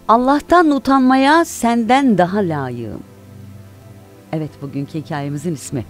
Allah'tan utanmaya senden daha layığım. Evet, bugünkü hikayemizin ismi.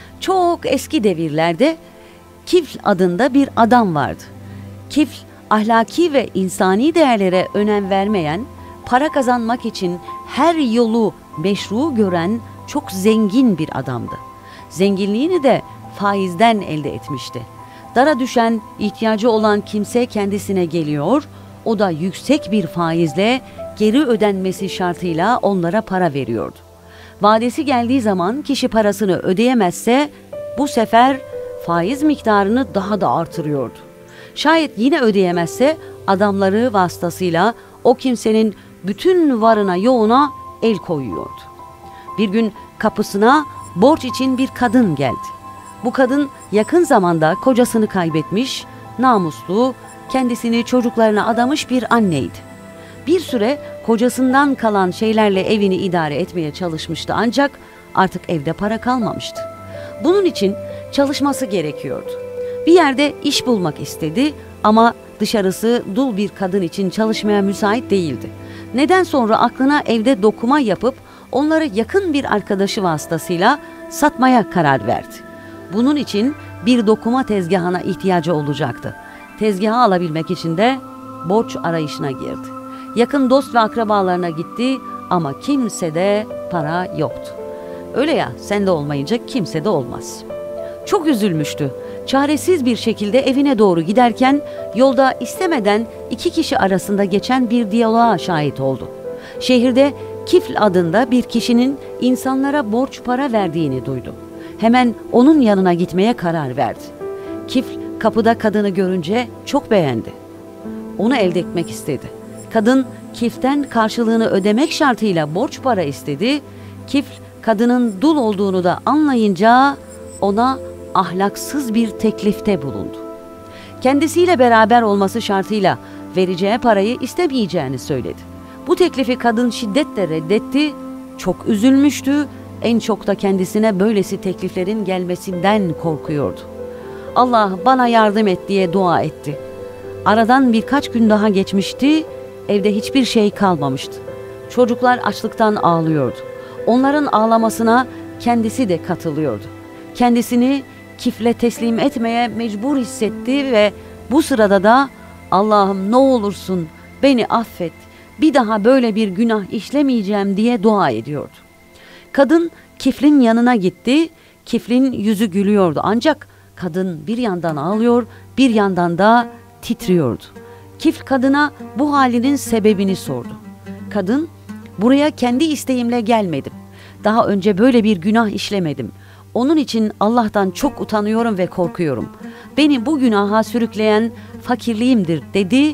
Çok eski devirlerde Kifl adında bir adam vardı. Kifl, ahlaki ve insani değerlere önem vermeyen, para kazanmak için her yolu meşru gören çok zengin bir adamdı. Zenginliğini de faizden elde etmişti. Dara düşen, ihtiyacı olan kimse kendisine geliyor, o da yüksek bir faizle geri ödenmesi şartıyla onlara para veriyordu. Vadesi geldiği zaman kişi parasını ödeyemezse bu sefer faiz miktarını daha da artırıyordu. Şayet yine ödeyemezse adamları vasıtasıyla o kimsenin bütün varına yoğuna el koyuyordu. Bir gün kapısına borç için bir kadın geldi. Bu kadın yakın zamanda kocasını kaybetmiş, namuslu, kendisini çocuklarına adamış bir anneydi. Bir süre kocasından kalan şeylerle evini idare etmeye çalışmıştı ancak artık evde para kalmamıştı. Bunun için çalışması gerekiyordu. Bir yerde iş bulmak istedi ama dışarısı dul bir kadın için çalışmaya müsait değildi. Neden sonra aklına evde dokuma yapıp onları yakın bir arkadaşı vasıtasıyla satmaya karar verdi. Bunun için bir dokuma tezgahına ihtiyacı olacaktı. Tezgahı alabilmek için de borç arayışına girdi. Yakın dost ve akrabalarına gitti ama kimsede para yoktu. Öyle ya, sende olmayınca kimsede olmaz. Çok üzülmüştü. Çaresiz bir şekilde evine doğru giderken yolda istemeden iki kişi arasında geçen bir diyaloğa şahit oldu. Şehirde Kifl adında bir kişinin insanlara borç para verdiğini duydu. Hemen onun yanına gitmeye karar verdi. Kifl kapıda kadını görünce çok beğendi. Onu elde etmek istedi. Kadın Kifl'ten karşılığını ödemek şartıyla borç para istedi. Kifl kadının dul olduğunu da anlayınca ona ahlaksız bir teklifte bulundu. Kendisiyle beraber olması şartıyla vereceği parayı istemeyeceğini söyledi. Bu teklifi kadın şiddetle reddetti. Çok üzülmüştü. En çok da kendisine böylesi tekliflerin gelmesinden korkuyordu. Allah bana yardım et diye dua etti. Aradan birkaç gün daha geçmişti. Evde hiçbir şey kalmamıştı. Çocuklar açlıktan ağlıyordu. Onların ağlamasına kendisi de katılıyordu. Kendisini Kifl'e teslim etmeye mecbur hissetti ve bu sırada da Allah'ım ne olursun beni affet, bir daha böyle bir günah işlemeyeceğim diye dua ediyordu. Kadın Kifl'in yanına gitti. Kifl'in yüzü gülüyordu ancak kadın bir yandan ağlıyor, bir yandan da titriyordu. Kifl kadına bu halinin sebebini sordu. Kadın, buraya kendi isteğimle gelmedim. Daha önce böyle bir günah işlemedim. Onun için Allah'tan çok utanıyorum ve korkuyorum. Beni bu günaha sürükleyen fakirliğimdir dedi.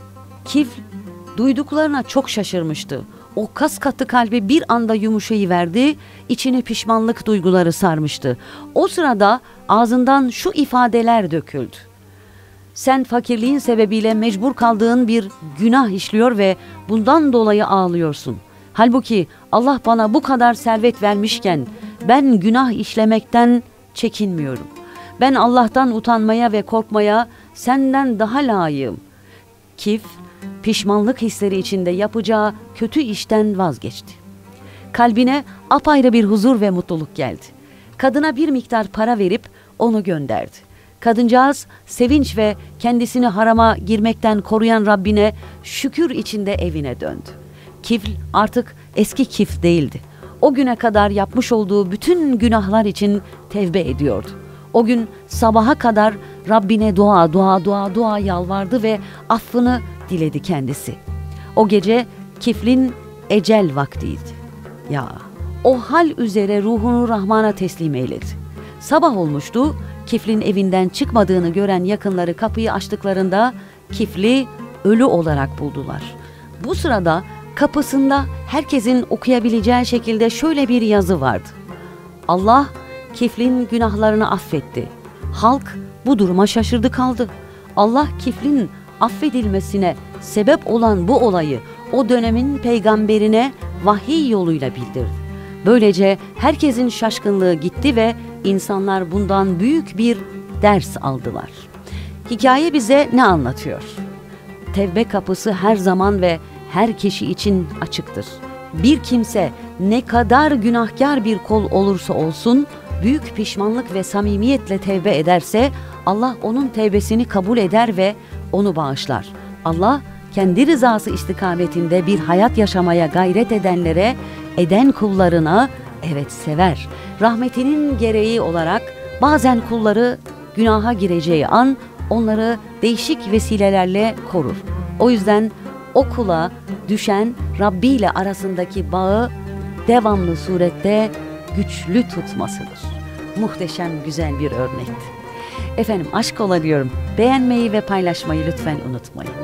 Kifl duyduklarına çok şaşırmıştı. O kas katı kalbi bir anda yumuşayıverdi, içine pişmanlık duyguları sarmıştı. O sırada ağzından şu ifadeler döküldü. Sen fakirliğin sebebiyle mecbur kaldığın bir günah işliyor ve bundan dolayı ağlıyorsun. Halbuki Allah bana bu kadar servet vermişken ben günah işlemekten çekinmiyorum. Ben Allah'tan utanmaya ve korkmaya senden daha layığım. Kifl pişmanlık hisleri içinde yapacağı kötü işten vazgeçti. Kalbine apayrı bir huzur ve mutluluk geldi. Kadına bir miktar para verip onu gönderdi. Kadıncağız sevinç ve kendisini harama girmekten koruyan Rabbine şükür içinde evine döndü. Kifl artık eski Kifl değildi. O güne kadar yapmış olduğu bütün günahlar için tevbe ediyordu. O gün sabaha kadar Rabbine dua yalvardı ve affını diledi kendisi. O gece Kifl'in ecel vaktiydi. Ya, o hal üzere ruhunu Rahman'a teslim eyledi. Sabah olmuştu. Kifl'in evinden çıkmadığını gören yakınları kapıyı açtıklarında Kifl'i ölü olarak buldular. Bu sırada kapısında herkesin okuyabileceği şekilde şöyle bir yazı vardı. Allah Kifl'in günahlarını affetti. Halk bu duruma şaşırdı kaldı. Allah Kifl'in affedilmesine sebep olan bu olayı o dönemin peygamberine vahiy yoluyla bildirdi. Böylece herkesin şaşkınlığı gitti ve insanlar bundan büyük bir ders aldılar. Hikaye bize ne anlatıyor? Tevbe kapısı her zaman ve her kişi için açıktır. Bir kimse ne kadar günahkar bir kul olursa olsun, büyük pişmanlık ve samimiyetle tevbe ederse, Allah onun tevbesini kabul eder ve onu bağışlar. Allah, kendi rızası istikametinde bir hayat yaşamaya gayret edenlere, eden kullarına, evet sever. Rahmetinin gereği olarak bazen kulları günaha gireceği an, onları değişik vesilelerle korur. O yüzden o kula düşen Rabbi ile arasındaki bağı devamlı surette güçlü tutmasıdır. Muhteşem güzel bir örnekti. Efendim aşk ola diyorum. Beğenmeyi ve paylaşmayı lütfen unutmayın.